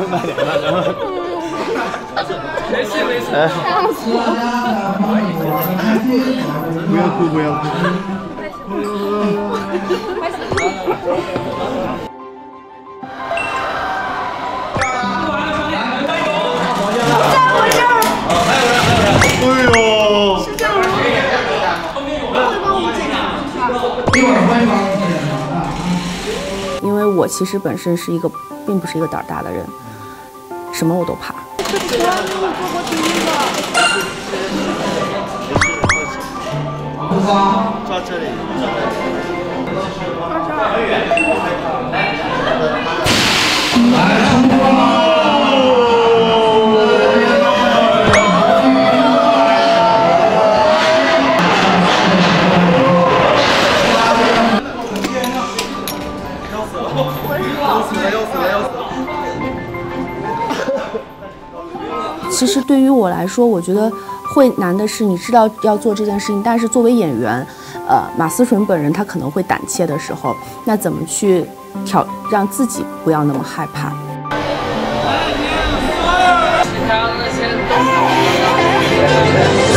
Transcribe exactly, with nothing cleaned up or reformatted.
慢点，慢点，慢点。没事没事。不要哭，不要哭。开始。哎呦！是这样吗？会帮我们检查一会儿会帮你检查。因为我其实本身是一个，并不是一个胆大的人，什么我都怕。这不要给我做过第一个。抓这里。抓这儿。来，冲锋！其实对于我来说，我觉得会难的是，你知道要做这件事情，但是作为演员，呃，马思纯本人他可能会胆怯的时候，那怎么去挑让自己不要那么害怕？其他那些都